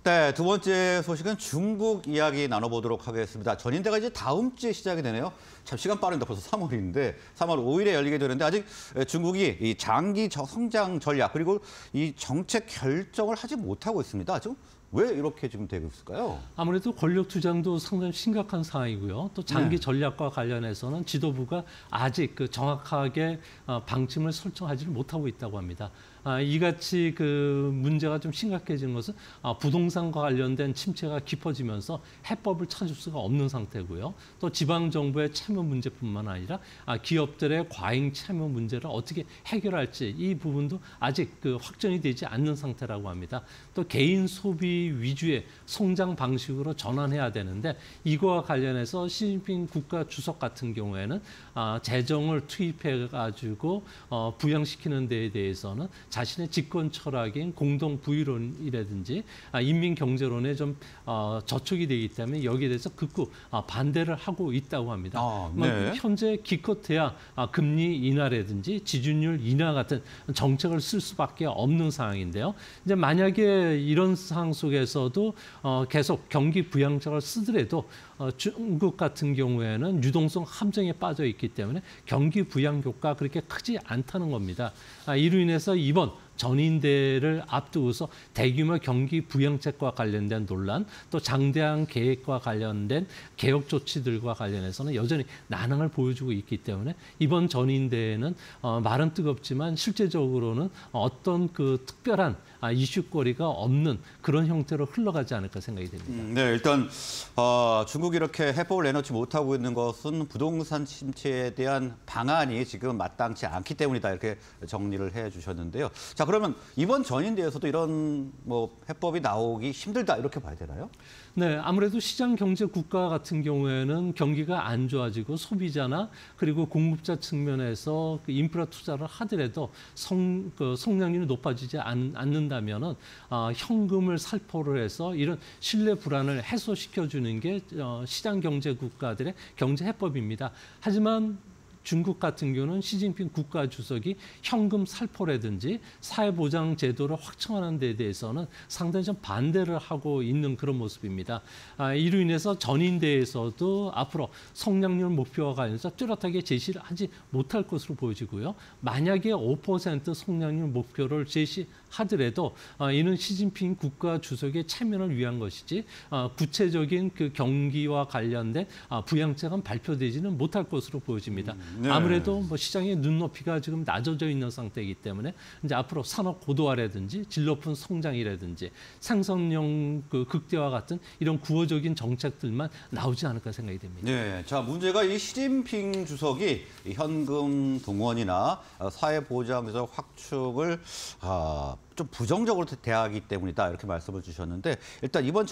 네, 두 번째 소식은 중국 이야기 나눠보도록 하겠습니다. 전인대가 이제 다음 주에 시작이 되네요. 참 시간 빠른데 벌써 3월인데 3월 5일에 열리게 되는데 아직 중국이 이 장기 성장 전략 그리고 이 정책 결정을 하지 못하고 있습니다. 지금 왜 이렇게 지금 되고 있을까요? 아무래도 권력 투쟁도 상당히 심각한 상황이고요. 또 장기 전략과 관련해서는 지도부가 아직 정확하게 방침을 설정하지를 못하고 있다고 합니다. 이같이 문제가 좀 심각해지는 것은 부동산과 관련된 침체가 깊어지면서 해법을 찾을 수가 없는 상태고요. 또 지방 정부의 채무 문제뿐만 아니라 기업들의 과잉 채무 문제를 어떻게 해결할지 이 부분도 아직 확정이 되지 않는 상태라고 합니다. 또 개인 소비 위주의 성장 방식으로 전환해야 되는데 이거와 관련해서 시진핑 국가 주석 같은 경우에는 재정을 투입해 가지고 부양시키는 데에 대해서는 자신의 집권 철학인 공동 부유론이라든지 인민 경제론에 좀 저촉이 되기 때문에 여기에 대해서 극구 반대를 하고 있다고 합니다. 네. 현재 기껏해야 금리 인하라든지 지준율 인하 같은 정책을 쓸 수밖에 없는 상황인데요. 이제 만약에 이런 상황 속에서도 계속 경기 부양책을 쓰더라도 중국 같은 경우에는 유동성 함정에 빠져 있기 때문에 경기 부양 효과가 그렇게 크지 않다는 겁니다. 이로 인해서 이번 전인대를 앞두고서 대규모 경기 부양책과 관련된 논란, 또 장대한 계획과 관련된 개혁 조치들과 관련해서는 여전히 난항을 보여주고 있기 때문에 이번 전인대에는 말은 뜨겁지만 실제적으로는 어떤 특별한 이슈거리가 없는 그런 형태로 흘러가지 않을까 생각이 됩니다. 네, 일단 중국이 이렇게 해법을 내놓지 못하고 있는 것은 부동산 침체에 대한 방안이 지금 마땅치 않기 때문이다 이렇게 정리를 해주셨는데요. 자, 그러면 이번 전인대에서도 이런 해법이 나오기 힘들다 이렇게 봐야 되나요? 네, 아무래도 시장 경제 국가 같은 경우에는 경기가 안 좋아지고 소비자나 그리고 공급자 측면에서 인프라 투자를 하더라도 성장률이 높아지지 않는다면은 현금을 살포를 해서 이런 신뢰 불안을 해소시켜주는 게 시장 경제 국가들의 경제 해법입니다. 하지만 중국 같은 경우는 시진핑 국가 주석이 현금 살포라든지 사회보장 제도를 확충하는 데 대해서는 상당히 좀 반대를 하고 있는 그런 모습입니다. 이로 인해서 전인대에서도 앞으로 성장률 목표와 관련해서 뚜렷하게 제시를 하지 못할 것으로 보여지고요. 만약에 5% 성장률 목표를 제시하더라도 이는 시진핑 국가 주석의 체면을 위한 것이지 구체적인 경기와 관련된 부양책은 발표되지는 못할 것으로 보여집니다. 네. 아무래도 시장의 눈높이가 지금 낮아져 있는 상태이기 때문에 이제 앞으로 산업 고도화라든지 질 높은 성장이라든지 생산력 극대화 같은 이런 구호적인 정책들만 나오지 않을까 생각이 됩니다. 네, 자 문제가 이 시진핑 주석이 현금 동원이나 사회보장제도 확충을 좀 부정적으로 대하기 때문이다 이렇게 말씀을 주셨는데 일단 이번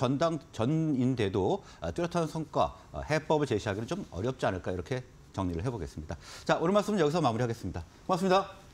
전인대도 뚜렷한 성과, 해법을 제시하기는 좀 어렵지 않을까 이렇게 정리를 해보겠습니다. 자, 오늘 말씀은 여기서 마무리하겠습니다. 고맙습니다.